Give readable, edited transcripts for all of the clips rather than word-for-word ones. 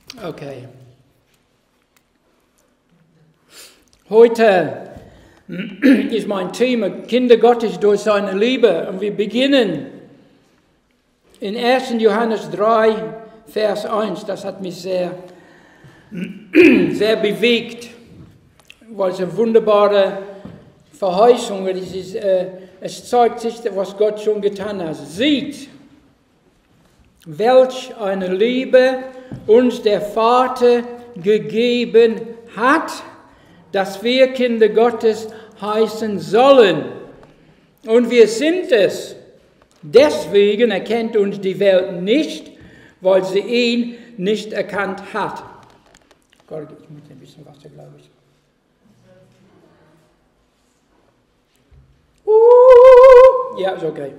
Okay. Heute ist mein Thema Kinder Gottes durch seine Liebe und wir beginnen in 1. Johannes 3, Vers 1. Das hat mich sehr bewegt, weil es eine wunderbare Verheißung ist. Es zeigt sich, was Gott schon getan hat. Sieht, welch eine Liebe uns der Vater gegeben hat, dass wir Kinder Gottes heißen sollen. Und wir sind es. Deswegen erkennt uns die Welt nicht, weil sie ihn nicht erkannt hat. Gott, ich muss ein bisschen Wasser, glaube ich. Ja, ist okay.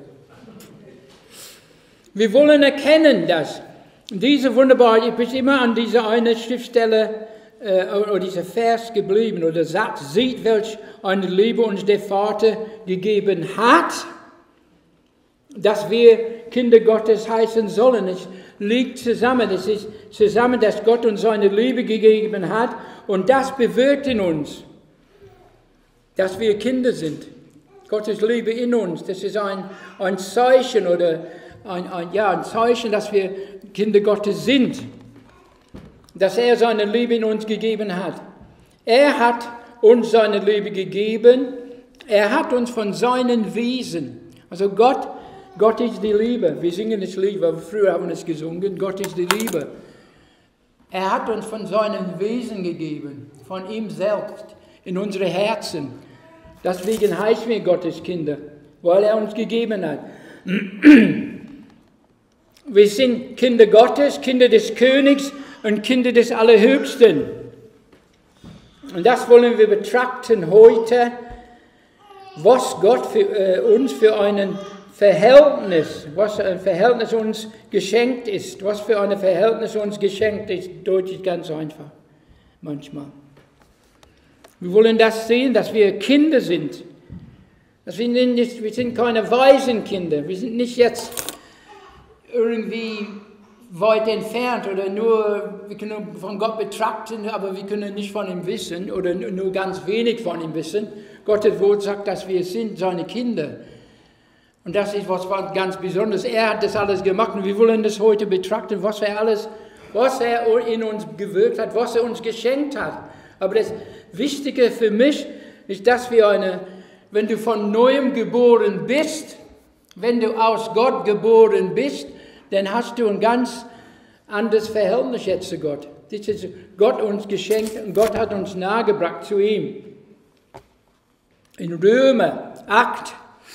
Wir wollen erkennen, dass diese wunderbare, ich bin immer an dieser eine Schriftstelle oder dieser Vers geblieben, oder Satz, sieht, welch eine Liebe uns der Vater gegeben hat, dass wir Kinder Gottes heißen sollen. Es liegt zusammen, es ist zusammen, dass Gott uns seine Liebe gegeben hat und das bewirkt in uns, dass wir Kinder sind. Gottes Liebe in uns, das ist ein Zeichen oder ein Zeichen, dass wir Kinder Gottes sind. Dass er seine Liebe in uns gegeben hat. Er hat uns seine Liebe gegeben. Er hat uns von seinen Wesen. Also Gott ist die Liebe. Wir singen es Liebe, aber früher haben wir es gesungen. Gott ist die Liebe. Er hat uns von seinen Wesen gegeben. Von ihm selbst. In unsere Herzen. Deswegen heißen wir Gottes Kinder. Weil er uns gegeben hat. Wir sind Kinder Gottes, Kinder des Königs und Kinder des Allerhöchsten. Und das wollen wir betrachten heute, was Gott für uns für ein Verhältnis uns geschenkt ist. Was für ein Verhältnis uns geschenkt ist, deutlich ganz einfach, manchmal. Wir wollen das sehen, dass wir Kinder sind. Wir sind keine Waisenkinder. Wir sind nicht jetzt irgendwie weit entfernt oder nur, wir können von Gott betrachten, aber wir können nicht von ihm wissen oder nur ganz wenig von ihm wissen. Gottes Wort sagt, dass wir sind seine Kinder. Und das ist was ganz Besonderes. Er hat das alles gemacht und wir wollen das heute betrachten, was er in uns gewirkt hat, was er uns geschenkt hat. Aber das Wichtige für mich ist, dass wenn du von Neuem geboren bist, wenn du aus Gott geboren bist, dann hast du ein ganz anderes Verhältnis jetzt zu Gott. Das ist Gott uns geschenkt und Gott hat uns nahegebracht zu ihm. In Römer 8,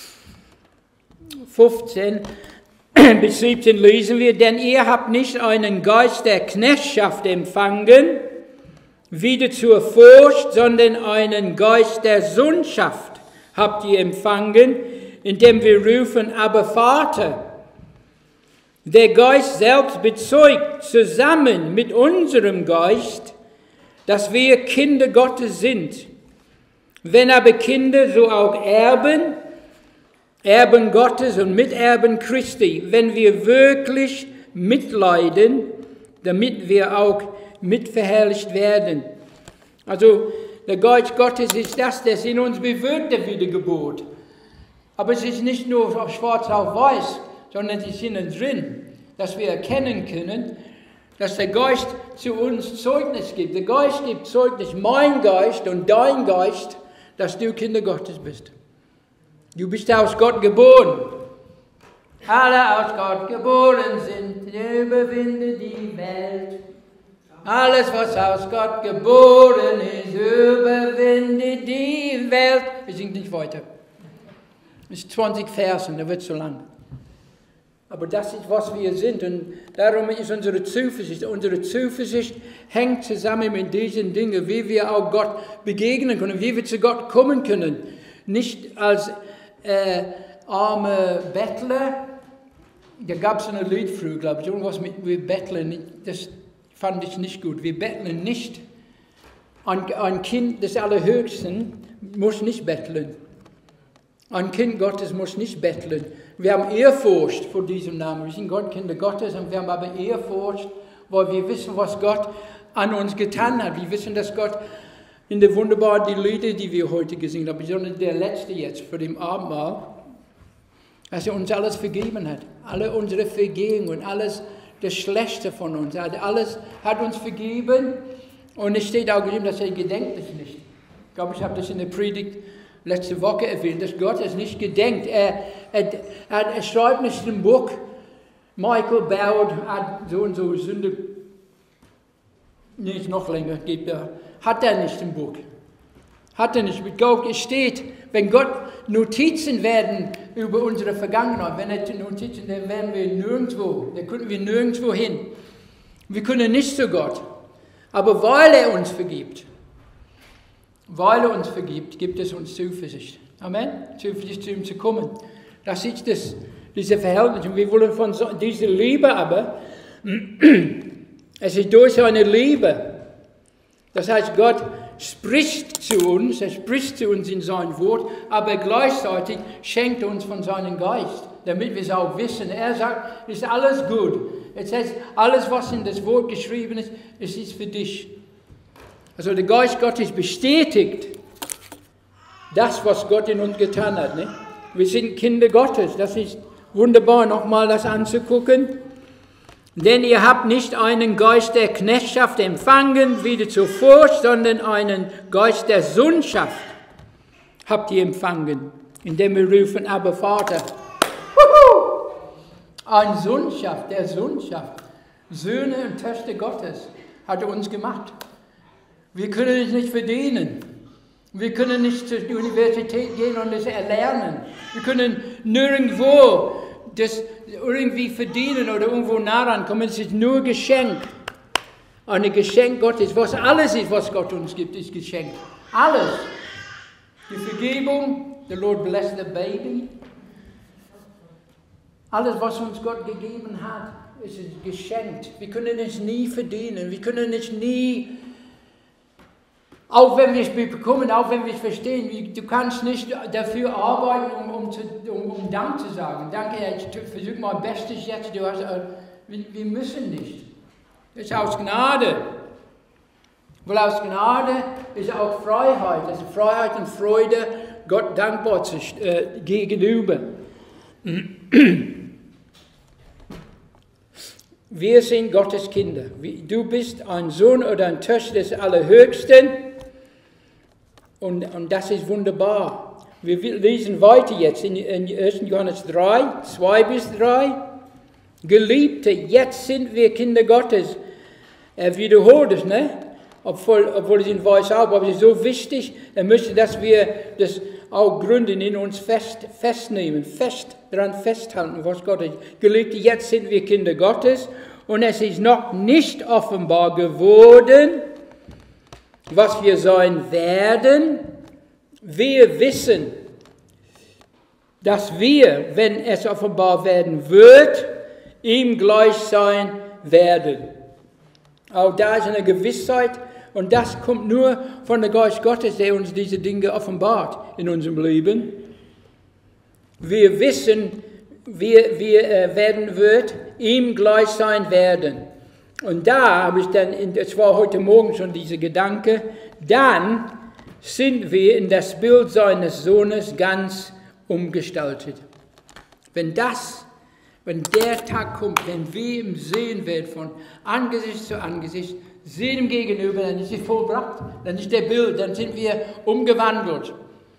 15 bis 17 lesen wir, denn ihr habt nicht einen Geist der Knechtschaft empfangen, wieder zur Furcht, sondern einen Geist der Sohnschaft habt ihr empfangen, indem wir rufen, aber Vater. Der Geist selbst bezeugt zusammen mit unserem Geist, dass wir Kinder Gottes sind. Wenn aber Kinder, so auch Erben, Erben Gottes und Miterben Christi, wenn wir wirklich mitleiden, damit wir auch mitverherrlicht werden. Also der Geist Gottes ist das in uns bewirkt, der Wiedergeburt. Aber es ist nicht nur schwarz auf weiß, sondern es ist innen drin, dass wir erkennen können, dass der Geist zu uns Zeugnis gibt. Der Geist gibt Zeugnis, mein Geist und dein Geist, dass du Kinder Gottes bist. Du bist aus Gott geboren. Alle aus Gott geboren sind, überwinde die Welt. Alles, was aus Gott geboren ist, überwinde die Welt. Wir singen nicht weiter. Es ist 20 Versen, da wird es so lang. Aber das ist, was wir sind. Und darum ist unsere Zuversicht. Unsere Zuversicht hängt zusammen mit diesen Dingen, wie wir auch Gott begegnen können, wie wir zu Gott kommen können. Nicht als arme Bettler. Da gab es ein Lied früher, glaube ich, irgendwas mit wir betteln. Das fand ich nicht gut. Wir betteln nicht. Ein Kind des Allerhöchsten muss nicht betteln. Ein Kind Gottes muss nicht betteln. Wir haben Ehrfurcht vor diesem Namen. Wir sind Kinder Gottes und wir haben aber Ehrfurcht, weil wir wissen, was Gott an uns getan hat. Wir wissen, dass Gott in der wunderbaren die Lieder, die wir heute gesungen haben, besonders der letzte jetzt für den Abendmahl, dass uns alles vergeben hat. Alle unsere Vergehungen, alles das Schlechte von uns. Alles hat uns vergeben. Und es steht auch geschrieben, dass er gedenkt es nicht. Ich glaube, ich habe das in der Predigt letzte Woche erwähnt, dass Gott es nicht gedenkt. Er schreibt nicht im Buch, Michael Bowd hat so und so Sünde, nicht noch länger, hat er nicht im Buch. Hat er nicht. Mit Gott, es steht, wenn Gott Notizen werden über unsere Vergangenheit, wenn er Notizen, dann werden wir nirgendwo, dann können wir nirgendwo hin. Wir können nicht zu Gott. Aber weil er uns vergibt, gibt es uns Zuversicht. Amen. Zuversicht zu ihm zu kommen. Das ist diese Verhältnis. Und wir wollen von dieser Liebe aber, es ist durch seine Liebe. Das heißt, Gott spricht zu uns, er spricht zu uns in sein Wort, aber gleichzeitig schenkt er uns von seinem Geist, damit wir es auch wissen. Er sagt, es ist alles gut. Es heißt, alles, was in das Wort geschrieben ist, es ist für dich. Also der Geist Gottes bestätigt das, was Gott in uns getan hat. Ne? Wir sind Kinder Gottes. Das ist wunderbar, nochmal das anzugucken. Denn ihr habt nicht einen Geist der Knechtschaft empfangen, wie zur Furcht, sondern einen Geist der Sohnschaft habt ihr empfangen, indem wir rufen, aber Vater. Eine Sohnschaft, der Sohnschaft. Söhne und Töchter Gottes hat er uns gemacht. Wir können es nicht verdienen. Wir können nicht zur Universität gehen und es erlernen. Wir können nirgendwo das irgendwie verdienen oder irgendwo nah rankommen. Es ist nur Geschenk. Ein Geschenk Gottes. Was alles ist, was Gott uns gibt, ist Geschenk. Alles. Die Vergebung, the Lord bless the baby. Alles, was uns Gott gegeben hat, ist geschenkt. Wir können es nie verdienen. Wir können es nie, auch wenn wir es bekommen, auch wenn wir es verstehen, du kannst nicht dafür arbeiten, um Dank zu sagen. Danke, ich versuche mein Bestes jetzt. Wir müssen nicht. Das ist aus Gnade. Weil aus Gnade ist auch Freiheit. Das ist Freiheit und Freude, Gott dankbar gegenüber. Wir sind Gottes Kinder. Du bist ein Sohn oder eine Tochter des Allerhöchsten. Und das ist wunderbar. Wir lesen weiter jetzt in 1. Johannes 3, 2 bis 3. Geliebte, jetzt sind wir Kinder Gottes. Er wiederholt es, ne? Obwohl es in Weiß auch, aber es ist so wichtig, er möchte, dass wir das auch gründen, in uns festnehmen, daran festhalten, was Gott ist. Geliebte, jetzt sind wir Kinder Gottes und es ist noch nicht offenbar geworden, was wir sein werden. Wir wissen, dass wir, wenn es offenbar werden wird, ihm gleich sein werden. Auch da ist eine Gewissheit und das kommt nur von der Geist Gottes, der uns diese Dinge offenbart in unserem Leben. Wir wissen, wie er werden wird, ihm gleich sein werden. Und da habe ich dann, es war heute Morgen schon dieser Gedanke, dann sind wir in das Bild seines Sohnes ganz umgestaltet. Wenn der Tag kommt, wenn wir ihm sehen werden von Angesicht zu Angesicht, sehen ihm gegenüber, dann ist es vollbracht, dann ist der Bild, dann sind wir umgewandelt.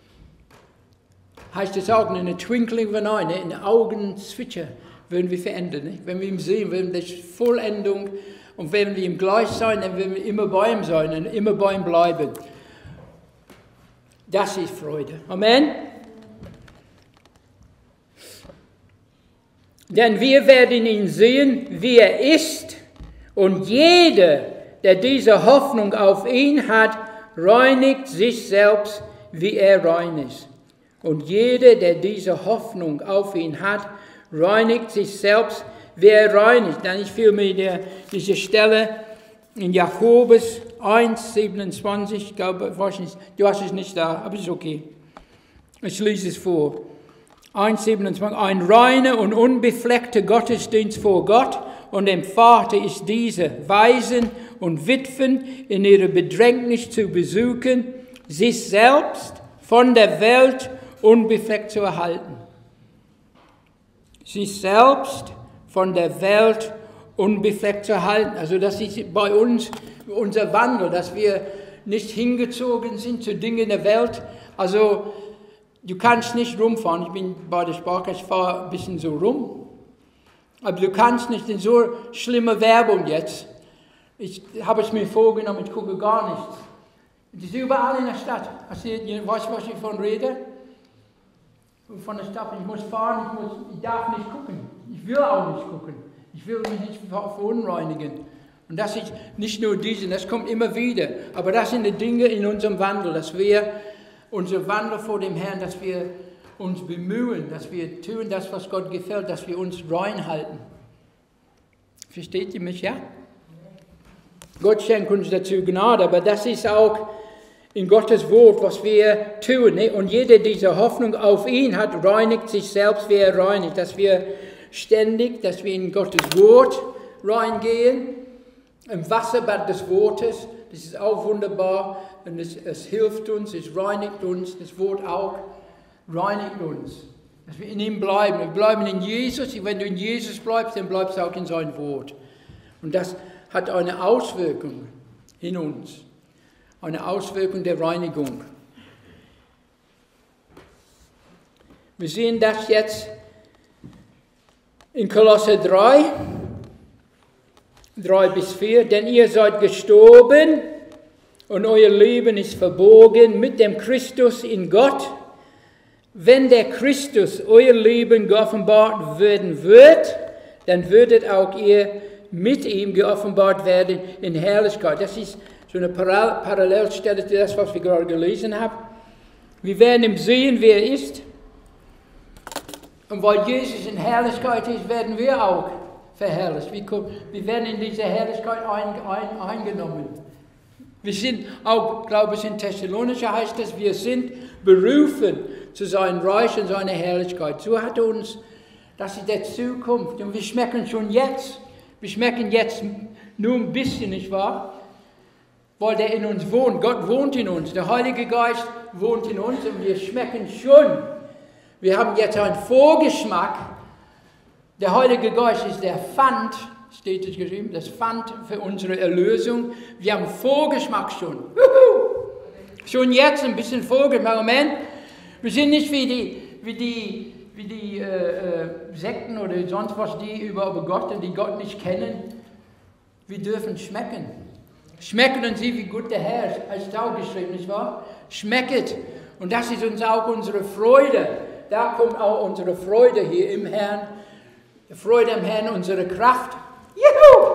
Heißt es auch, in einer Twinkling of an Eye, in den Augenzwitscher werden wir verändern. Nicht? Wenn wir ihn sehen, werden wir das Vollendung und wenn wir ihm gleich sein, dann werden wir immer bei ihm sein und immer bei ihm bleiben. Das ist Freude. Amen. Denn wir werden ihn sehen, wie er ist, und jeder, der diese Hoffnung auf ihn hat, reinigt sich selbst, wie er rein ist. Und jeder, der diese Hoffnung auf ihn hat, reinigt sich selbst, wie er rein ist. Dann ich fiel mir diese Stelle in Jakobus 1, 27, ich glaube, du hast es nicht da, aber es ist okay. Ich lese es vor. 1,27, ein reiner und unbefleckter Gottesdienst vor Gott und dem Vater ist diese, Waisen und Witwen in ihrer Bedrängnis zu besuchen, sich selbst von der Welt unbefleckt zu erhalten. Sich selbst von der Welt unbefleckt zu erhalten. Also das ist bei uns unser Wandel, dass wir nicht hingezogen sind zu Dingen der Welt. Also du kannst nicht rumfahren. Ich bin bei der Sparkasse, ich fahre ein bisschen so rum. Aber du kannst nicht in so schlimme Werbung jetzt. Ich habe es mir vorgenommen, ich gucke gar nichts. Es ist überall in der Stadt. Weißt du, was ich davon rede? Von der Stadt, ich muss fahren, ich darf nicht gucken. Ich will auch nicht gucken. Ich will mich nicht verunreinigen. Und das ist nicht nur diese, das kommt immer wieder. Aber das sind die Dinge in unserem Wandel, dass wir unser Wandel vor dem Herrn, dass wir uns bemühen, dass wir tun das, was Gott gefällt, dass wir uns reinhalten. Versteht ihr mich, ja? Gott schenkt uns dazu Gnade, aber das ist auch in Gottes Wort, was wir tun. Ne? Und jeder, der diese Hoffnung auf ihn hat, reinigt sich selbst, wie er reinigt. Dass wir ständig, dass wir in Gottes Wort reingehen, im Wasserbad des Wortes. Das ist auch wunderbar und es hilft uns, es reinigt uns, das Wort auch reinigt uns. Dass wir in ihm bleiben. Wir bleiben in Jesus. Wenn du in Jesus bleibst, dann bleibst du auch in sein Wort. Und das hat eine Auswirkung in uns. Eine Auswirkung der Reinigung. Wir sehen das jetzt in Kolosser 3, 3-4. Denn ihr seid gestorben und euer Leben ist verborgen mit dem Christus in Gott. Wenn der Christus euer Leben geoffenbart werden wird, dann würdet auch ihr mit ihm geoffenbart werden in Herrlichkeit. Das ist so eine Parallelstelle zu das, was wir gerade gelesen haben. Wir werden ihm sehen, wer er ist. Und weil Jesus in Herrlichkeit ist, werden wir auch verherrlicht. Wir werden in diese Herrlichkeit eingenommen. Wir sind auch, glaube ich, in Thessalonicher heißt es, wir sind berufen zu seinem Reich und seiner Herrlichkeit. So hat er uns, das ist der Zukunft. Und wir schmecken schon jetzt. Wir schmecken jetzt nur ein bisschen, nicht wahr? Weil der in uns wohnt. Gott wohnt in uns. Der Heilige Geist wohnt in uns und wir schmecken schon. Wir haben jetzt einen Vorgeschmack. Der Heilige Geist ist der Pfand, steht es geschrieben, das Pfand für unsere Erlösung. Wir haben Vorgeschmack schon. Schon jetzt ein bisschen Vorgeschmack. Moment. Wir sind nicht wie die Sekten oder sonst was, die über Gott und die Gott nicht kennen. Wir dürfen schmecken. Schmecken und sehen, wie gut der Herr ist. Als es auch geschrieben, nicht wahr? Schmecket. Und das ist uns auch unsere Freude. Da kommt auch unsere Freude hier im Herrn. Die Freude im Herrn, unsere Kraft. Juhu!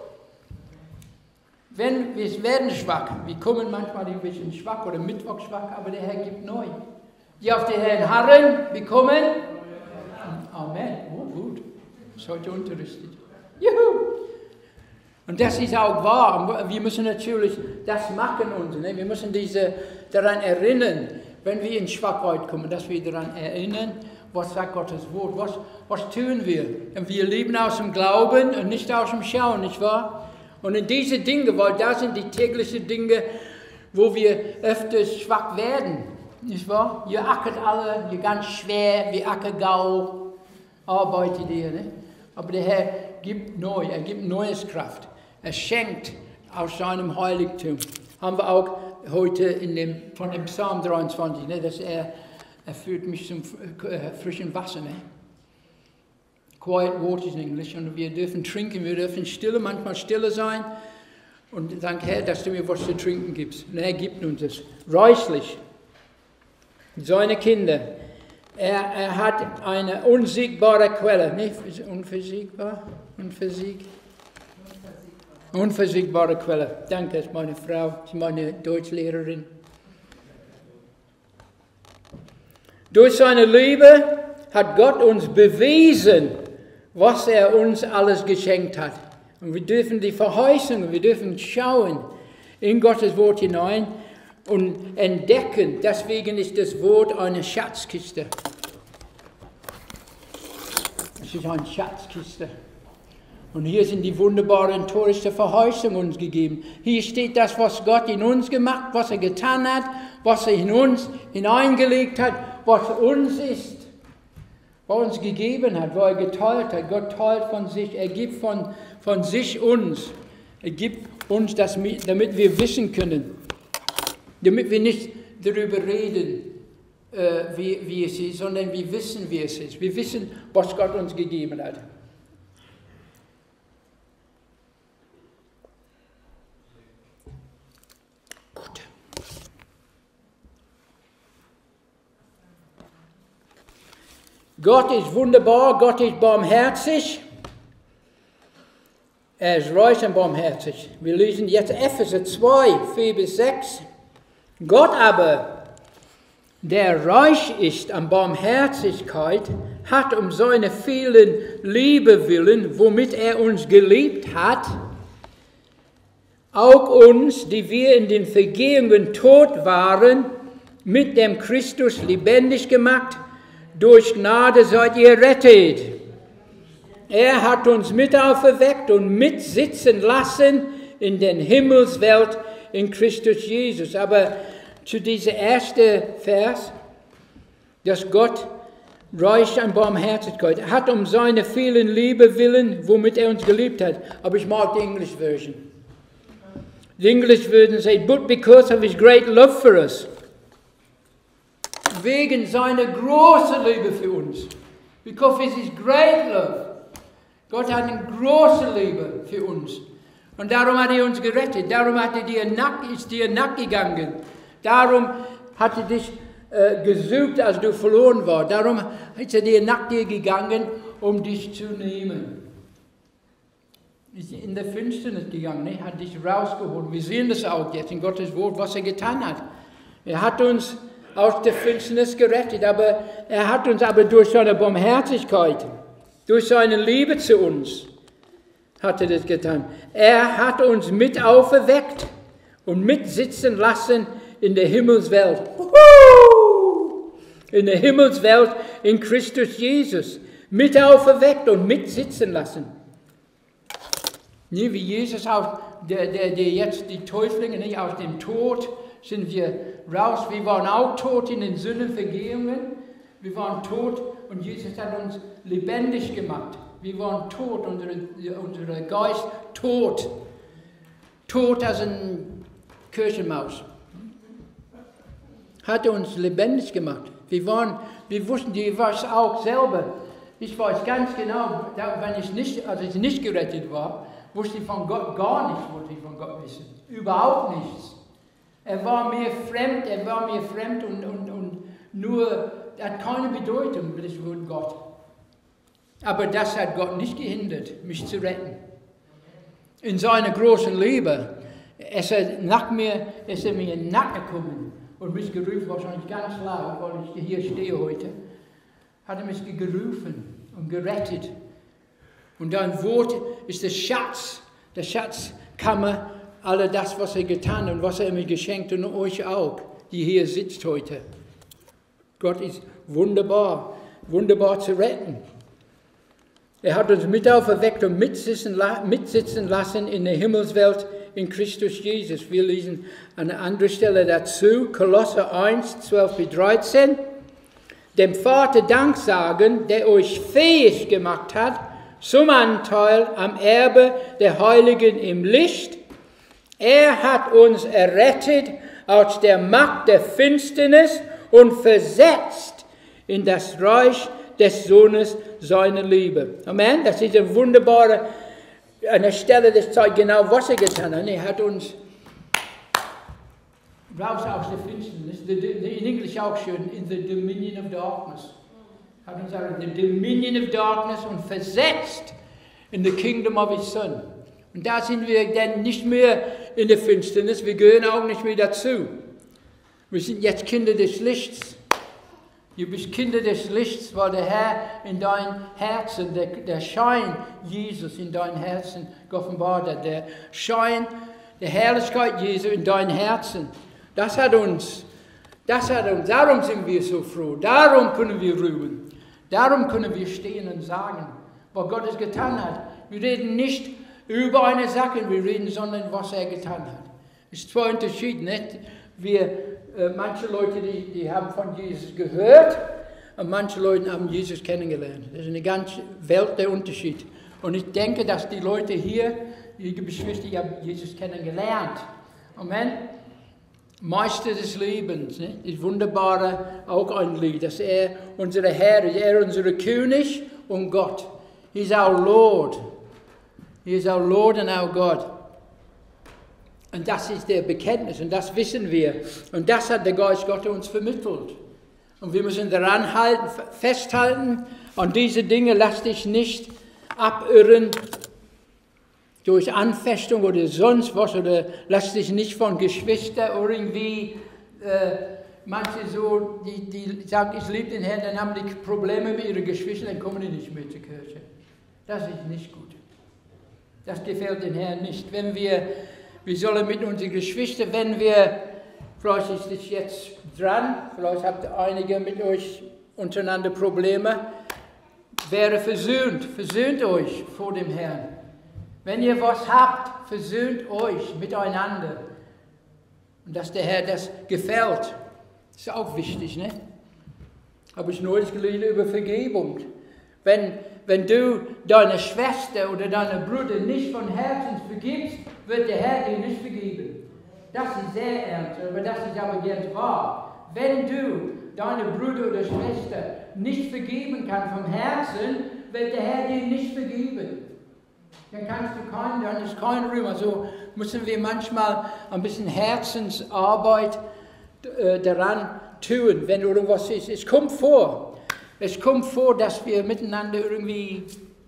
Wir werden schwach. Wir kommen manchmal ein bisschen schwach oder Mittwoch schwach, aber der Herr gibt neu. Die auf den Herrn harren, bekommen. Amen. Oh, gut. Das ist heute unterrichtet. Juhu! Und das ist auch wahr. Wir müssen natürlich, das machen uns. Ne? Wir müssen daran erinnern, wenn wir in Schwachheit kommen, dass wir daran erinnern, was sagt Gottes Wort, was tun wir. Und wir leben aus dem Glauben und nicht aus dem Schauen, nicht wahr? Und in diese Dinge, weil da sind die täglichen Dinge, wo wir öfters schwach werden, nicht wahr? Ihr ackert alle, ihr ganz schwer, wie Ackergau, arbeitet ihr. Ne? Aber der Herr gibt neu, er gibt neues Kraft. Er schenkt aus seinem Heiligtum. Haben wir auch heute von dem Psalm 23, ne, dass er führt mich zum frischen Wasser. Ne? Quiet waters in English. Und wir dürfen trinken, wir dürfen manchmal stille sein. Und danke Herr, dass du mir was zu trinken gibst. Und er gibt uns das reichlich. Seine Kinder. Er hat eine unsiegbare Quelle. Nicht unversiegbar? Unversiegbare Quelle. Danke, das ist meine Frau, das ist meine Deutschlehrerin. Durch seine Liebe hat Gott uns bewiesen, was er uns alles geschenkt hat. Und wir dürfen die Verheißungen, wir dürfen schauen in Gottes Wort hinein und entdecken. Deswegen ist das Wort eine Schatzkiste. Es ist eine Schatzkiste. Und hier sind die wunderbaren, tollsten Verheißungen uns gegeben. Hier steht das, was Gott in uns gemacht, was er getan hat, was er in uns hineingelegt hat, was uns ist, was uns gegeben hat, was er geteilt hat. Gott teilt von sich, er gibt von sich uns. Er gibt uns das, damit wir wissen können, damit wir nicht darüber reden, wie es ist, sondern wir wissen, wie es ist. Wir wissen, was Gott uns gegeben hat. Gut. Gott ist wunderbar, Gott ist barmherzig. Er ist reich und barmherzig. Wir lesen jetzt Epheser 2, 4-6. Gott aber, der reich ist an Barmherzigkeit, hat um seine vielen Liebe willen, womit er uns geliebt hat, auch uns, die wir in den Vergehungen tot waren, mit dem Christus lebendig gemacht. Durch Gnade seid ihr rettet. Er hat uns mit auferweckt und mitsitzen lassen in den Himmelswelt in Christus Jesus. Aber zu diesem ersten Vers, dass Gott reich an Barmherzigkeit hat um seine vielen Liebe willen, womit er uns geliebt hat. Aber ich mag die English Version. The English Version say, but because of his great love for us. Wegen seiner großen Liebe für uns. Because of his great love. Gott hat eine große Liebe für uns. Und darum hat er uns gerettet. Darum ist dir nachgegangen. Darum hat er dich gesucht, als du verloren warst. Darum ist er dir nach dir gegangen, um dich zu nehmen. Ist in der Finsternis gegangen, ne? Hat dich rausgeholt. Wir sehen das auch jetzt in Gottes Wort, was er getan hat. Er hat uns aus der Finsternis gerettet, aber er hat uns aber durch seine Barmherzigkeit, durch seine Liebe zu uns, hat er das getan. Er hat uns mit auferweckt und mitsitzen lassen in der Himmelswelt. In der Himmelswelt in Christus Jesus. Mit auferweckt und mitsitzen lassen. Nie wie Jesus auch, der jetzt die Täuflinge nicht aus dem Tod sind wir raus. Wir waren auch tot in den Sündenvergehungen. Wir waren tot und Jesus hat uns lebendig gemacht. Wir waren tot, unser Geist tot. Tot als ein Kirchenmaus. Hat uns lebendig gemacht. Wir wussten, die war es auch selber. Ich weiß ganz genau, als ich nicht gerettet war, wusste ich von Gott gar nichts, wollte ich von Gott wissen. Überhaupt nichts. Er war mir fremd und nur, hat keine Bedeutung, das Wort Gott. Aber das hat Gott nicht gehindert, mich zu retten. In seiner großen Liebe ist er mir in den Nacken gekommen und mich gerufen, wahrscheinlich ganz laut, weil ich hier stehe heute, hat er mich gerufen und gerettet. Und dein Wort ist der Schatzkammer, all das, was er getan und was er mir geschenkt und euch auch, die hier sitzt heute. Gott ist wunderbar, wunderbar zu retten. Er hat uns mit auferweckt und mitsitzen lassen in der Himmelswelt in Christus Jesus. Wir lesen an einer anderen Stelle dazu, Kolosser 1, 12-13. Dem Vater Dank sagen, der euch fähig gemacht hat, zum Anteil am Erbe der Heiligen im Licht. Er hat uns errettet aus der Macht der Finsternis und versetzt in das Reich des Sohnes seiner Liebe. Amen. Das ist eine wunderbare Stelle, das zeigt genau, was er getan hat. Er hat uns raus aus der Finsternis, in Englisch auch schön, in the dominion of darkness. Hat uns out of the dominion of darkness und versetzt in the kingdom of his son. Und da sind wir dann nicht mehr in der Finsternis, wir gehören auch nicht mehr dazu. Wir sind jetzt Kinder des Lichts. Du bist Kinder des Lichts, weil der Herr in dein Herzen, der Schein Jesus in dein Herzen geoffenbart hat. Der Schein, der Herrlichkeit Jesu in dein Herzen. Das hat uns, darum sind wir so froh, darum können wir ruhen. Darum können wir stehen und sagen, was Gott es getan hat. Wir reden nicht über eine Sache, wir reden, sondern was er getan hat. Es ist zwei Unterschiede. Nicht? Manche Leute, die haben von Jesus gehört und manche Leute haben Jesus kennengelernt. Das ist eine ganze Welt der Unterschied. Und ich denke, dass die Leute hier, die Geschwister, die haben Jesus kennengelernt. Amen. Meister des Lebens, ne? Das Wunderbare, auch ein Lied, dass er unser Herr ist, er unser König und Gott. He is our Lord. He is our Lord and our God. Und das ist der Bekenntnis und das wissen wir. Und das hat der Geist Gottes uns vermittelt. Und wir müssen daran festhalten, an diese Dinge lass dich nicht abirren durch Anfechtung oder sonst was, oder lass dich nicht von Geschwistern oder irgendwie, manche so, die sagen, ich liebe den Herrn, dann haben die Probleme mit ihren Geschwistern, dann kommen die nicht mehr zur Kirche. Das ist nicht gut. Das gefällt den Herrn nicht. Wenn wir sollen mit unseren Geschwistern, vielleicht ist es jetzt dran, vielleicht habt einige mit euch untereinander Probleme, wäre versöhnt euch vor dem Herrn. Wenn ihr was habt, versöhnt euch miteinander. Und dass der Herr das gefällt, ist auch wichtig, ne? Habe ich neulich gelesen über Vergebung. Wenn du deine Schwester oder deinen Bruder nicht von Herzen vergibst, wird der Herr dir nicht vergeben. Das ist sehr ernst, aber das ist aber ganz wahr. Wenn du deinem Bruder oder Schwester nicht vergeben kannst vom Herzen, wird der Herr dir nicht vergeben. Dann ist kein Ruhm. Also müssen wir manchmal ein bisschen Herzensarbeit daran tun, wenn irgendwas ist. Es kommt vor, dass wir miteinander irgendwie,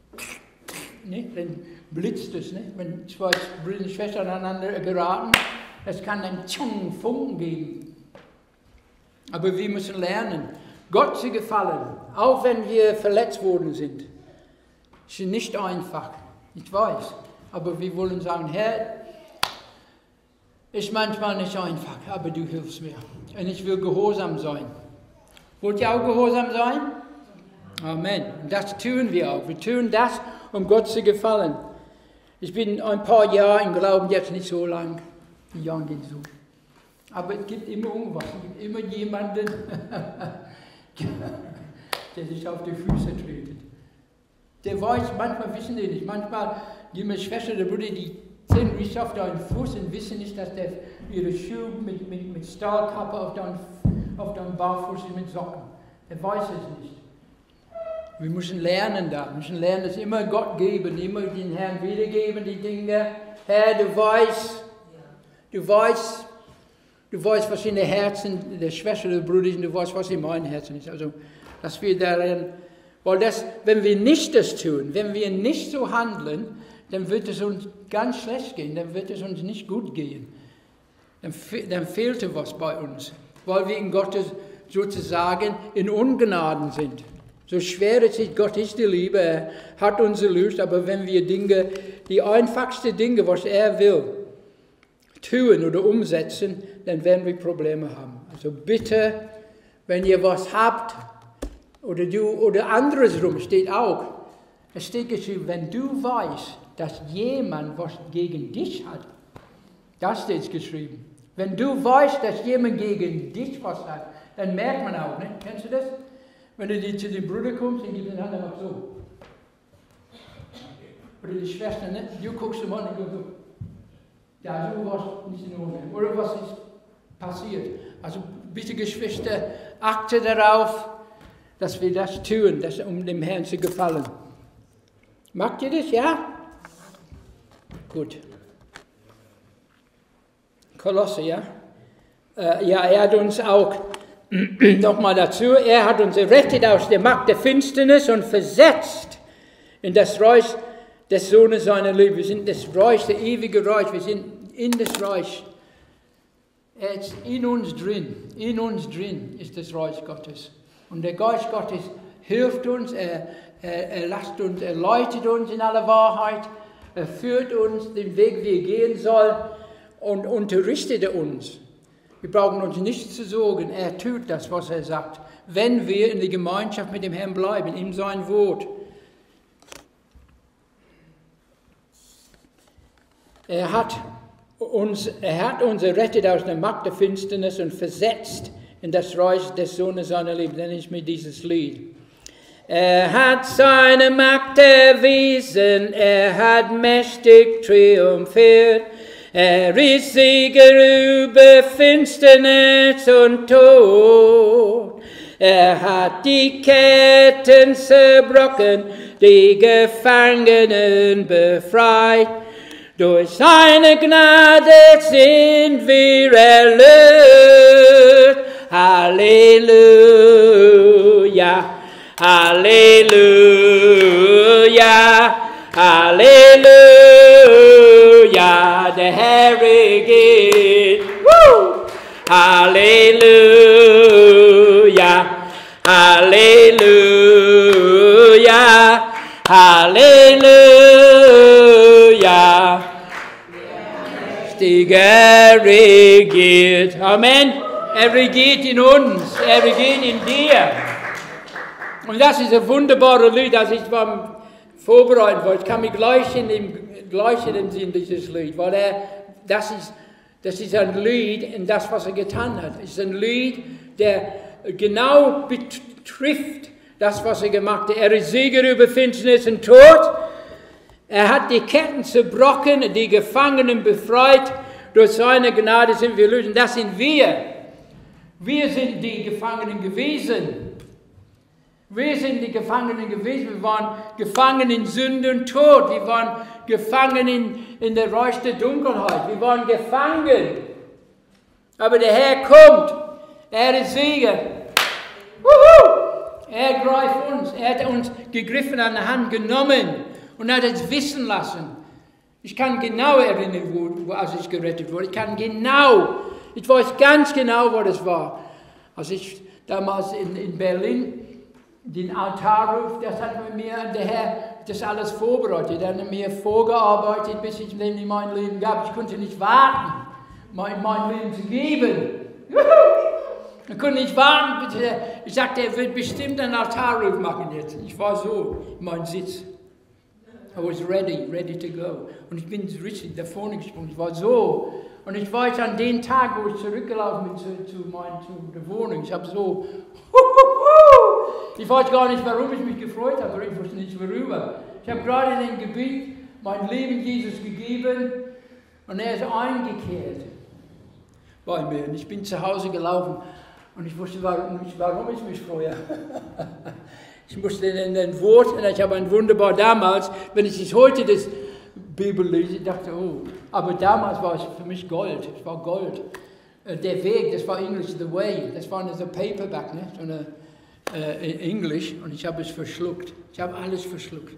ne, dann blitzt es, ne, wenn zwei Brüder und Schwestern aneinander geraten, es kann einen Funken geben. Aber wir müssen lernen, Gott zu gefallen, auch wenn wir verletzt worden sind. Es ist nicht einfach. Ich weiß, aber wir wollen sagen, Herr, ist manchmal nicht einfach, aber du hilfst mir. Und ich will gehorsam sein. Wollt ihr auch gehorsam sein? Amen. Und das tun wir auch. Wir tun das, um Gott zu gefallen. Ich bin ein paar Jahre im Glauben, jetzt nicht so lang. Die Jahre gehen so. Aber es gibt immer irgendwas. Es gibt immer jemanden, der sich auf die Füße tretet. Der weiß, manchmal wissen die nicht. Manchmal die mit Schwester oder Bruder, die sind nicht auf deinen Fuß und wissen nicht, dass ihre Schuhe mit Stahlkappe auf deinem Barfuß ist mit Socken. Der weiß es nicht. Wir müssen lernen da. Wir müssen lernen, dass immer Gott geben, immer den Herrn wiedergeben, die Dinge. Herr, du weißt, was in den Herzen der Schwester oder Bruder ist, und du weißt, was in meinem Herzen ist. Also, dass wir darin, weil wenn wir nicht das tun, wenn wir nicht so handeln, dann wird es uns ganz schlecht gehen, dann wird es uns nicht gut gehen. Dann fehlte was bei uns, weil wir in Gottes sozusagen in Ungnaden sind. So schwer es ist, Gott ist die Liebe, er hat unsere Lust, aber wenn wir die einfachsten Dinge, was er will, tun oder umsetzen, dann werden wir Probleme haben. Also bitte, wenn ihr was habt, oder anderes rum, steht auch, es steht geschrieben, wenn du weißt, dass jemand was gegen dich hat, das steht geschrieben. Wenn du weißt, dass jemand gegen dich was hat, dann merkt man auch, ne? Kennst du das? Wenn du zu dem Bruder kommst, dann gibt den anderen auch so. Oder die Schwester, ne? Du guckst ihm an und du so. Ja, so was nicht in Ordnung. Oder was ist passiert? Also bitte Geschwister, achte darauf, dass wir das tun, um dem Herrn zu gefallen. Macht ihr das, ja? Gut. Kolosse, ja? Ja, er hat uns auch, nochmal dazu, er hat uns errettet aus der Macht der Finsternis und versetzt in das Reich des Sohnes seiner Liebe. Wir sind das Reich, der ewige Reich, wir sind in das Reich. Er ist in uns drin ist das Reich Gottes. Und der Geist Gottes hilft uns, er leitet uns in aller Wahrheit, er führt uns den Weg, wie er gehen soll und unterrichtet uns. Wir brauchen uns nichts zu sorgen, er tut das, was er sagt, wenn wir in der Gemeinschaft mit dem Herrn bleiben, in sein Wort. Er hat uns errettet aus der Macht der Finsternis und versetzt in das Reich des Sohnes seiner Liebe. Nenne ich mir dieses Lied. Er hat seine Macht erwiesen, er hat mächtig triumphiert. Er ist Sieger über Finsternis und Tod. Er hat die Ketten zerbrochen, die Gefangenen befreit. Durch seine Gnade sind wir erlöst. Halleluja, Halleluja, Halleluja, der Herr regiert. Halleluja, Halleluja, Halleluja. Er regiert. Amen. Er regiert in uns. Er regiert in dir. Und das ist ein wunderbares Lied, das ich beim Vorbereiten wollte. Ich kann mich gleich in dem Sinn dieses Lied, weil das ist ein Lied in das, was er getan hat. Es ist ein Lied, der genau betrifft das, was er gemacht hat. Er ist Sieger über Finsternis und Tod. Er hat die Ketten zerbrochen, die Gefangenen befreit. Durch seine Gnade sind wir erlöst. Und das sind wir. Wir sind die Gefangenen gewesen. Wir sind die Gefangenen gewesen. Wir waren gefangen in Sünde und Tod. Wir waren gefangen in der Reich der Dunkelheit. Wir waren gefangen. Aber der Herr kommt. Er ist Sieger. Er greift uns. Er hat uns gegriffen an der Hand genommen und hat es wissen lassen. Ich kann genau erinnern, als ich gerettet wurde. Ich weiß ganz genau, wo das war. Als ich damals in Berlin den Altarruf, das hat mir der Herr das alles vorbereitet. Er hat mir vorgearbeitet, bis ich ihm mein Leben gab. Ich konnte nicht warten, mein Leben zu geben. Ich konnte nicht warten. Ich sagte, er wird bestimmt einen Altarruf machen jetzt. Ich war so in meinem Sitz. I was ready to go. Und ich bin richtig da vorne gesprungen. Ich war so. Und ich weiß an den Tag, wo ich zurückgelaufen bin zu der Wohnung, ich habe so, ich weiß gar nicht, warum ich mich gefreut habe, aber ich wusste nicht worüber. Ich habe gerade in dem Gebiet mein Leben Jesus gegeben und er ist eingekehrt bei mir. Und ich bin zu Hause gelaufen und ich wusste, warum ich mich freue. Ich musste in den Worten, ich habe ein wunderbar damals, wenn ich heute das Bibel lese, ich dachte, oh, aber damals war es für mich Gold, es war Gold. Der Weg, das war English, the way, das war so Paperback, ne? So eine Englisch und ich habe es verschluckt. Ich habe alles verschluckt.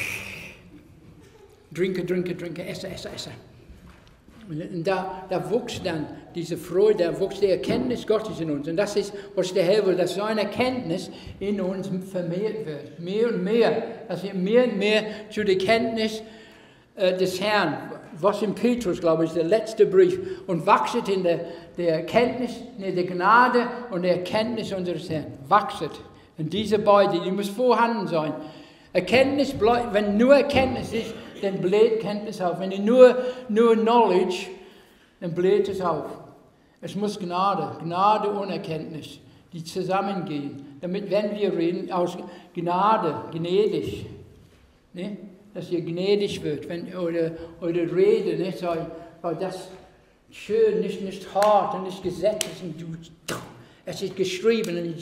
Trinke, esse. Und da wuchs dann diese Freude, da wuchs die Erkenntnis Gottes in uns. Und das ist, was der Herr will, dass seine Erkenntnis in uns vermehrt wird. Mehr und mehr, dass wir mehr und mehr zu der Kenntnis des Herrn, was in Petrus, glaube ich, der letzte Brief, und wachset in der Erkenntnis, in der Gnade und der Erkenntnis unseres Herrn. Wachset. Und diese beiden, die muss vorhanden sein. Erkenntnis bleibt, wenn nur Erkenntnis ist, dann bläht Kenntnis auf. Wenn nur Knowledge, dann bläht es auf. Es muss Gnade und Erkenntnis, die zusammengehen. Damit, wenn wir reden, aus Gnade, gnädig, ne? Dass ihr gnädig wird, wenn eure Rede, ne? Sei das schön, nicht hart und nicht gesetzlich. Es ist geschrieben und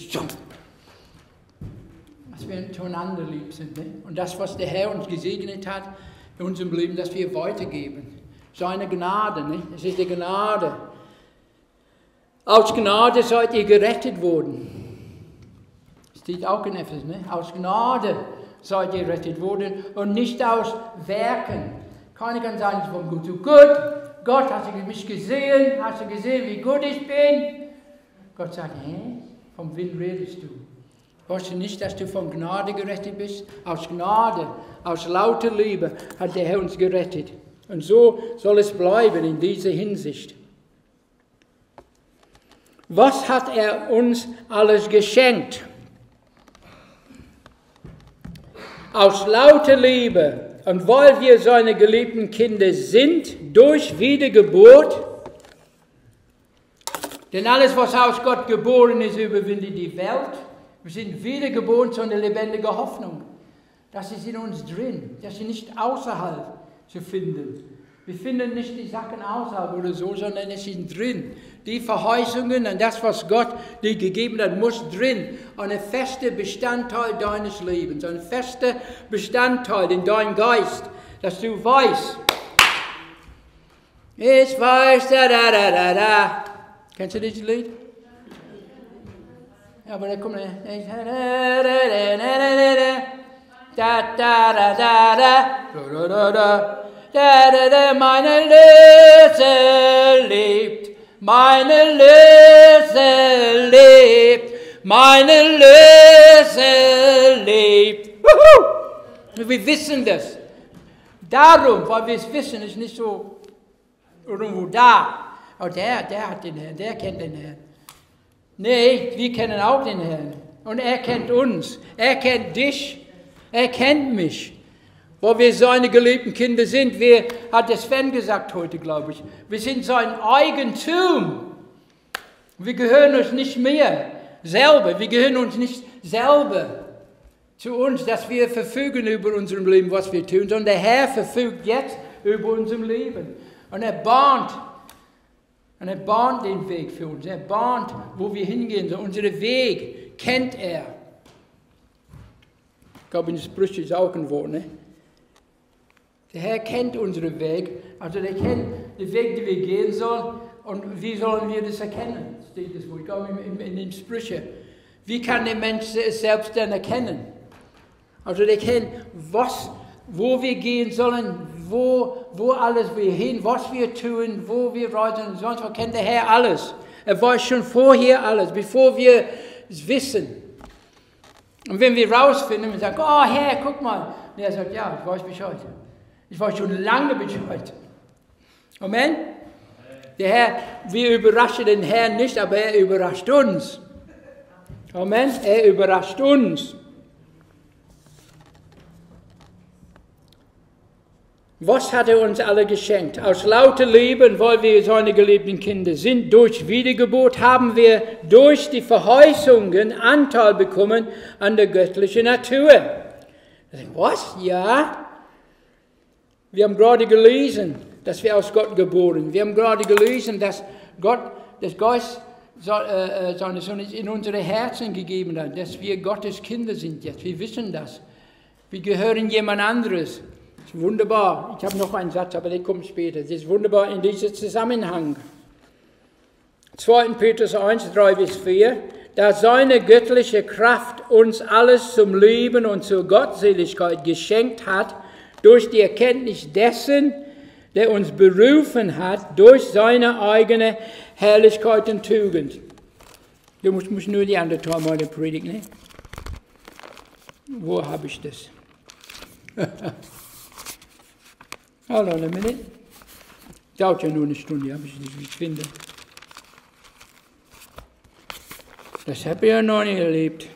dass wir zueinander lieb sind. Ne? Und das, was der Herr uns gesegnet hat in unserem Leben, dass wir weitergeben. Seine Gnade, ne? Es ist die Gnade. Aus Gnade seid ihr gerettet worden. Das steht auch in Epheser, ne? Aus Gnade seid ihr gerettet worden und nicht aus Werken. Keiner kann sagen, ich bin gut. So gut, Gott, hast du mich gesehen? Hast du gesehen, wie gut ich bin? Gott sagt, von wem redest du? Weißt du nicht, dass du von Gnade gerettet bist? Aus Gnade, aus lauter Liebe hat der Herr uns gerettet. Und so soll es bleiben in dieser Hinsicht. Was hat er uns alles geschenkt? Aus lauter Liebe Und weil wir seine geliebten Kinder sind, durch Wiedergeburt, denn alles, was aus Gott geboren ist, überwindet die Welt. Wir sind wiedergeboren zu einer lebendigen Hoffnung. Das ist in uns drin. Das ist nicht außerhalb zu finden. Wir finden nicht die Sachen außerhalb oder so, sondern es ist drin. Die Verheißungen und das, was Gott dir gegeben hat, muss drin. Ein fester Bestandteil deines Lebens. Ein fester Bestandteil in deinem Geist, dass du weißt. Ich weiß, da, da, da, da, da. Kennst du dieses Lied? Ja, aber da kommt da, da, da, da, da, meine Löse lebt, meine Löse lebt, meine Löse lebt. Wuhu! Wir wissen das. Darum, weil wir es wissen, ist nicht so irgendwo da. Oh, der hat den Herrn, der kennt den Herrn. Nee, wir kennen auch den Herrn. Und er kennt uns. Er kennt dich. Er kennt mich. Weil wir seine geliebten Kinder sind. Hat der Sven gesagt heute, glaube ich. Wir sind sein Eigentum. Wir gehören uns nicht mehr selber. Wir gehören uns nicht selber zu uns, dass wir verfügen über unser Leben, was wir tun. Sondern der Herr verfügt jetzt über unser Leben. Und er bahnt den Weg für uns. Er bahnt, wo wir hingehen. So unseren Weg kennt er. Ich glaube, in den Sprüchen ist auch ein Wort. Ne? Der Herr kennt unseren Weg. Also der kennt den Weg, den wir gehen sollen. Und wie sollen wir das erkennen? Steht das wohl. Ich glaube, in den Sprüchen. Wie kann der Mensch es selbst dann erkennen? Also der kennt, wo wir gehen sollen, wo alles wir hin, was wir tun, wo wir reisen und sonst was, kennt der Herr alles. Er weiß schon vorher alles, bevor wir es wissen. Und wenn wir rausfinden und sagen, oh Herr, guck mal. Und er sagt, ja, ich weiß Bescheid. Ich weiß schon lange Bescheid. Amen? Der Herr, wir überraschen den Herrn nicht, aber er überrascht uns. Amen? Er überrascht uns. Was hat er uns alle geschenkt? Aus lauter Liebe, weil wir seine geliebten Kinder sind, durch Wiedergeburt haben wir durch die Verheißungen Anteil bekommen an der göttlichen Natur. Was? Ja. Wir haben gerade gelesen, dass wir aus Gott geboren sind. Wir haben gerade gelesen, dass Gott, das Geist seines Sohnes in unsere Herzen gegeben hat, dass wir Gottes Kinder sind jetzt. Wir wissen das. Wir gehören jemand anderes. Das ist wunderbar. Ich habe noch einen Satz, aber der kommt später. Das ist wunderbar in diesem Zusammenhang. 2. Petrus 1, 3-4. Da seine göttliche Kraft uns alles zum Leben und zur Gottseligkeit geschenkt hat, durch die Erkenntnis dessen, der uns berufen hat, durch seine eigene Herrlichkeit und Tugend. Du musst nur die andere Teil meiner Predigt, ne? Wo habe ich das? Hold on a minute. Dauert ja nur eine Stunde, habe ich nicht finde. Das habe ich ja noch nicht erlebt.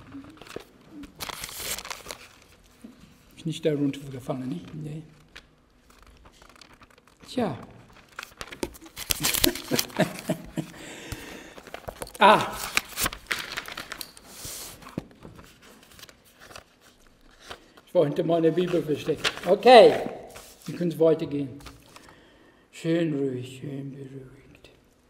Ist nicht da runtergefallen, nicht? Nee. Tja. Ich war hinter meiner Bibel versteckt. Okay. Wir können weitergehen. Schön ruhig, schön beruhigt.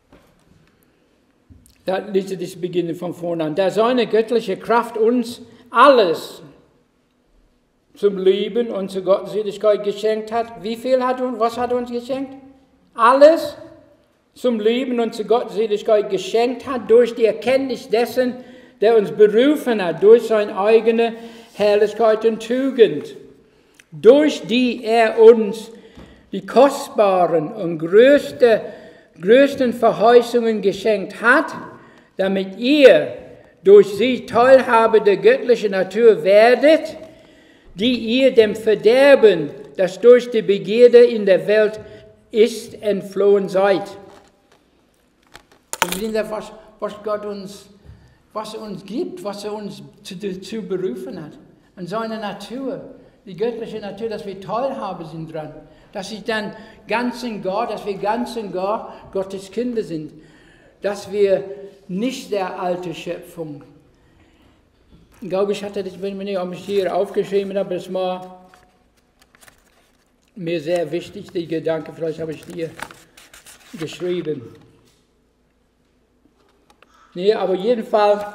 Da lese das Beginnen von vorne an. Da seine göttliche Kraft uns alles zum Leben und zur Gottseligkeit geschenkt hat. Wie viel was hat er uns geschenkt? Alles zum Leben und zur Gottseligkeit geschenkt hat, durch die Erkenntnis dessen, der uns berufen hat, durch seine eigene Herrlichkeit und Tugend, durch die er uns die kostbaren und größten Verheißungen geschenkt hat, damit ihr durch sie Teilhabe der göttlichen Natur werdet, die ihr dem Verderben, das durch die Begierde in der Welt ist, entflohen seid. Wir sehen da, was Gott uns gibt, was er uns zu berufen hat. Und seine Natur, die göttliche Natur, dass wir Teilhabe sind dran. Dass ich dann ganz und gar, dass wir ganz und gar Gottes Kinder sind. Dass wir nicht der alte Schöpfung. Ich glaube, ich hatte das, wenn ich mich hier aufgeschrieben habe, das war mir sehr wichtig, der Gedanke, vielleicht habe ich hier geschrieben. Nee, aber jedenfalls,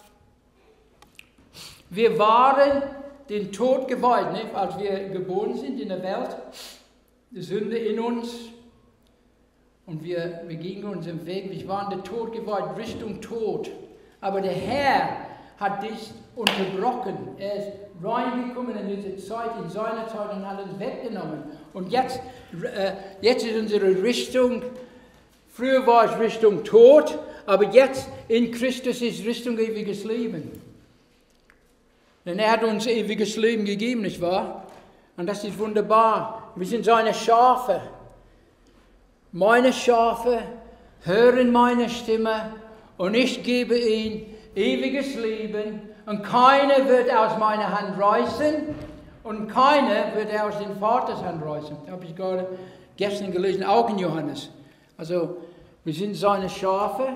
wir waren den Tod geweiht, ne? Als wir geboren sind in der Welt, die Sünde in uns und wir gingen unseren Weg, wir waren der Tod geweiht, Richtung Tod. Aber der Herr hat dich unterbrochen. Er ist reingekommen in diese Zeit, in seiner Zeit und hat uns weggenommen. Und jetzt ist unsere Richtung, früher war es Richtung Tod, aber jetzt in Christus ist Richtung ewiges Leben. Denn er hat uns ewiges Leben gegeben, nicht wahr? Und das ist wunderbar. Wir sind seine Schafe. Meine Schafe hören meine Stimme und ich gebe ihnen ewiges Leben und keiner wird aus meiner Hand reißen und keiner wird aus dem Vaters Hand reißen. Das habe ich gerade gestern gelesen, auch in Johannes. Also wir sind seine Schafe,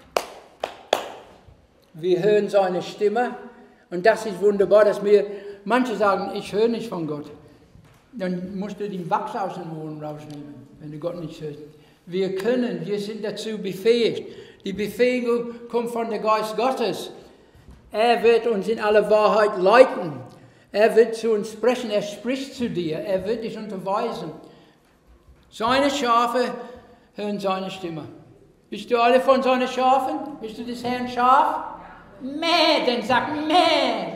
wir hören seine Stimme und das ist wunderbar, dass manche sagen, ich höre nicht von Gott. Dann musst du den Wachs aus den Ohren rausnehmen, wenn du Gott nicht hörst. Wir sind dazu befähigt. Die Befähigung kommt von der Geist Gottes. Er wird uns in alle Wahrheit leiten. Er wird zu uns sprechen, er spricht zu dir, er wird dich unterweisen. Seine Schafe hören seine Stimme. Bist du alle von seinen Schafen? Bist du des Herrn Schaf? Mäh, dann sag mäh.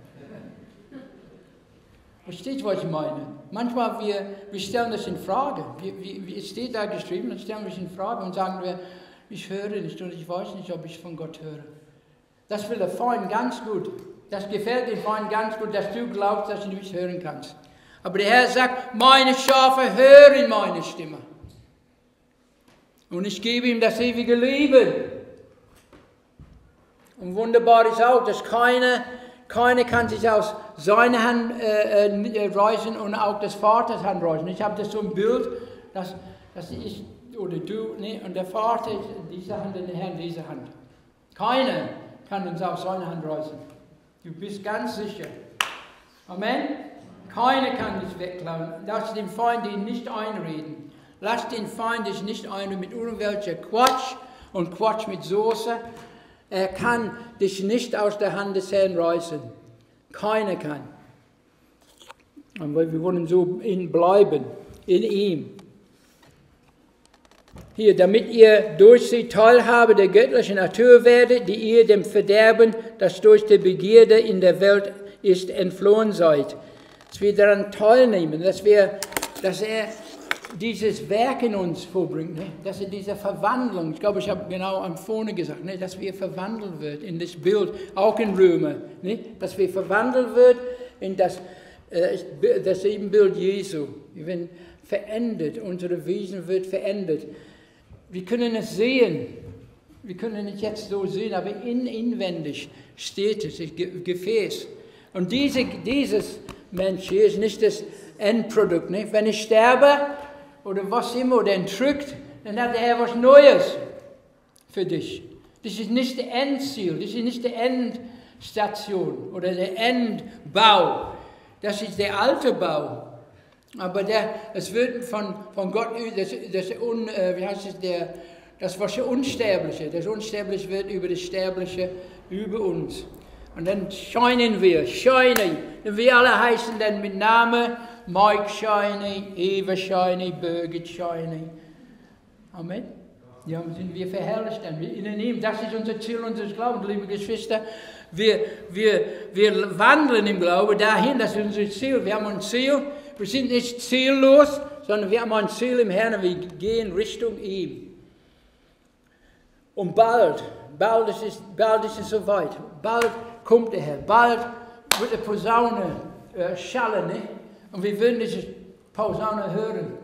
Versteht ihr, was ich meine? Manchmal wir stellen das in Frage. Es steht da geschrieben, dann stellen wir es in Frage und sagen wir, ich höre nicht und ich weiß nicht, ob ich von Gott höre. Das will der Feind ganz gut. Das gefällt dem Feind ganz gut, dass du glaubst, dass du nicht hören kannst. Aber der Herr sagt, meine Schafe hören meine Stimme. Und ich gebe ihm das ewige Leben. Und wunderbar ist auch, dass keine kann sich aus seiner Hand reißen und auch des Vaters Hand reißen. Ich habe das so ein Bild, dass ich oder du, ne, und der Vater ist diese Hand und der Herr in dieser Hand. Keiner kann uns aus seiner Hand reißen. Du bist ganz sicher. Amen? Keiner kann dich wegklauen. Lass den Feind dich nicht einreden. Lass den Feind dich nicht einreden mit irgendwelcher Quatsch und Quatsch mit Soße. Er kann dich nicht aus der Hand des Herrn reißen. Keiner kann. Und wir wollen so bleiben, in ihm. Hier, damit ihr durch sie Teilhabe der göttlichen Natur werdet, die ihr dem Verderben, das durch die Begierde in der Welt ist, entflohen seid. Dass wir daran teilnehmen, dass er dieses Werk in uns vollbringt, ne? Dass er diese Verwandlung, ich glaube, ich habe genau am vorne gesagt, ne? Dass wir verwandelt wird in das Bild, auch in Römer, ne? Dass wir verwandelt wird in das Ebenbild Jesu. Wir werden verändert, unsere Wesen wird verändert. Wir können es sehen, wir können es jetzt so sehen, aber inwendig steht es, das Gefäß. Und dieses Mensch hier ist nicht das Endprodukt. Ne? Wenn ich sterbe oder was immer oder entrückt, dann hat der Herr was Neues für dich. Das ist nicht das Endziel, das ist nicht die Endstation oder der Endbau. Das ist der alte Bau. Aber es wird von Gott, das was Unsterbliche, das Unsterbliche wird über das Sterbliche über uns. Und dann scheinen wir, wir alle heißen dann mit Namen Mike Shiny, Eva Shiny, Birgit Shiny. Amen. Ja, sind wir verherrlicht dann in ihm. Das ist unser Ziel unseres Glaubens, liebe Geschwister. Wir wandeln im Glauben dahin, das ist unser Ziel. Wir haben ein Ziel. Wir sind nicht ziellos, sondern wir haben ein Ziel im Herrn und wir gehen Richtung ihm. Und bald ist es soweit. Bald kommt der Herr. Bald wird die Posaune schallen. Ne? Und wir werden diese Posaune hören.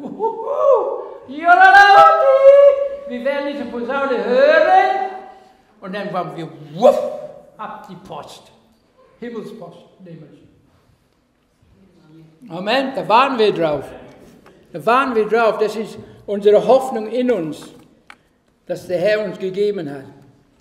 Wir werden diese Posaune hören. Und dann wollen wir ab die Post. Himmelspost nehmen. Amen, da warten wir drauf. Da warten wir drauf. Das ist unsere Hoffnung in uns, dass der Herr uns gegeben hat.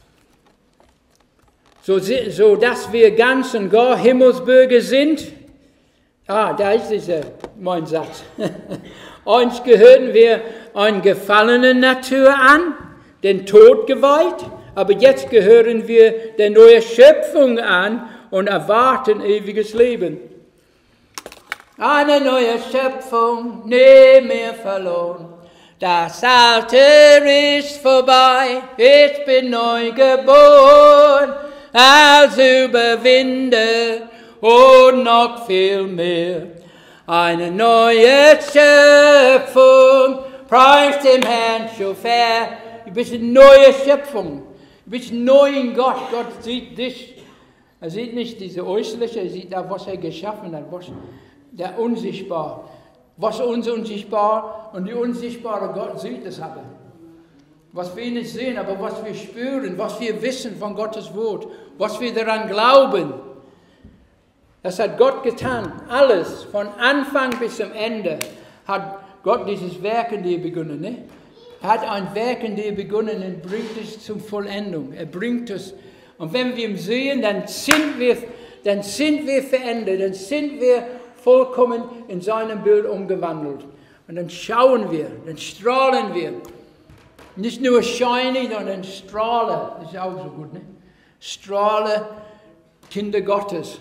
So dass wir ganz und gar Himmelsbürger sind. Da ist mein Satz. Uns gehören wir einer gefallenen Natur an, den Tod geweiht, aber jetzt gehören wir der neuen Schöpfung an und erwarten ewiges Leben. Eine neue Schöpfung, nie mehr verloren. Das Alte ist vorbei, ich bin neu geboren, als Überwinder und noch viel mehr. Eine neue Schöpfung, preist dem Herrn Schöpfer. Du bist eine neue Schöpfung, du bist neu in Gott. Gott sieht dich. Er sieht nicht diese äußerliche, er sieht da, was er geschaffen hat, was der unsichtbar. Was uns unsichtbar und die unsichtbare Gott sieht es aber. Was wir nicht sehen, aber was wir spüren, was wir wissen von Gottes Wort, was wir daran glauben. Das hat Gott getan. Alles, von Anfang bis zum Ende, hat Gott dieses Werk in dir begonnen. Ne? Er hat ein Werk in dir begonnen und bringt es zur Vollendung. Er bringt es. Und wenn wir ihn sehen, dann sind wir verändert, dann sind wir vollkommen in seinem Bild umgewandelt. Und dann schauen wir, dann strahlen wir. Nicht nur shiny, sondern strahle. Das ist auch so gut, ne? Strahle, Kinder Gottes.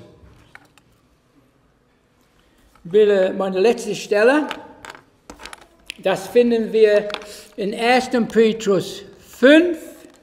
Bitte meine letzte Stelle. Das finden wir in 1. Petrus 5,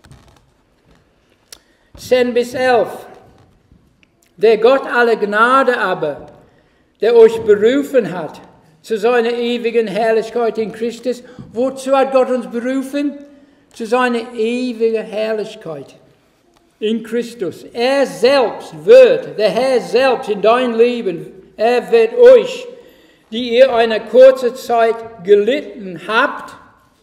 10 bis 11. Der Gott aller Gnade aber, der euch berufen hat zu seiner ewigen Herrlichkeit in Christus. Wozu hat Gott uns berufen? Zu seiner ewigen Herrlichkeit in Christus. Er selbst wird, der Herr selbst in dein Leben, er wird euch, die ihr eine kurze Zeit gelitten habt,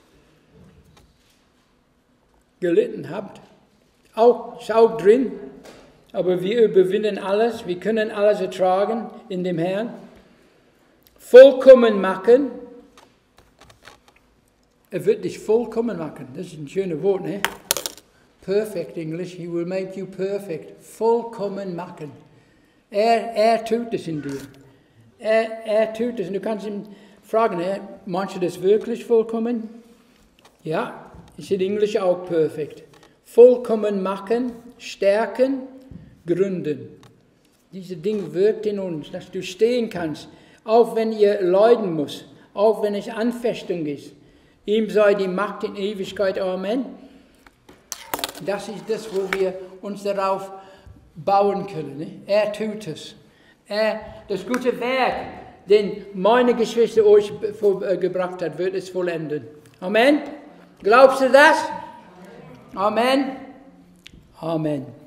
ist auch drin, aber wir überwinden alles, wir können alles ertragen in dem Herrn. Vollkommen machen. Er wird dich vollkommen machen. Das ist ein schönes Wort, ne? Perfect English. He will make you perfect. Vollkommen machen. Er tut es in dir. Er tut es. Und du kannst ihn fragen, meinst du das wirklich vollkommen? Ja, ist in Englisch auch perfekt. Vollkommen machen, stärken, gründen. Diese Dinge wirkt in uns, dass du stehen kannst, auch wenn ihr leiden muss, auch wenn es Anfechtung ist. Ihm sei die Macht in Ewigkeit. Amen. Das ist das, wo wir uns darauf bauen können. Ne? Er tut es. Das gute Werk, den meine Geschwister euch gebracht hat, wird es vollenden. Amen. Glaubst du das? Amen. Amen.